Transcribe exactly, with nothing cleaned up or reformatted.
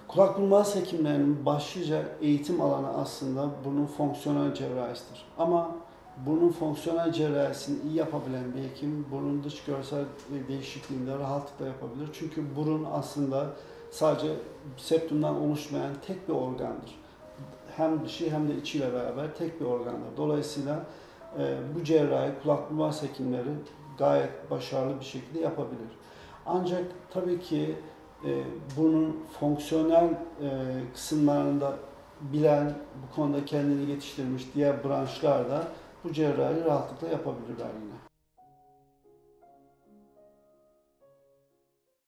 Kulak burun boğaz hekimlerinin başlıca eğitim alanı aslında burnun fonksiyonel cerrahisidir. Ama burnun fonksiyonel cerrahisini iyi yapabilen bir hekim burnun dış görsel değişikliğinde rahatlıkla yapabilir. Çünkü burun aslında sadece septumdan oluşmayan tek bir organdır. Hem dışı hem de içiyle beraber tek bir organdır. Dolayısıyla e, bu cerrahi kulak burun boğaz hekimleri gayet başarılı bir şekilde yapabilir. Ancak tabii ki e, bunun fonksiyonel e, kısımlarında bilen, bu konuda kendini yetiştirmiş diğer branşlar da bu cerrahi rahatlıkla yapabilirler yine.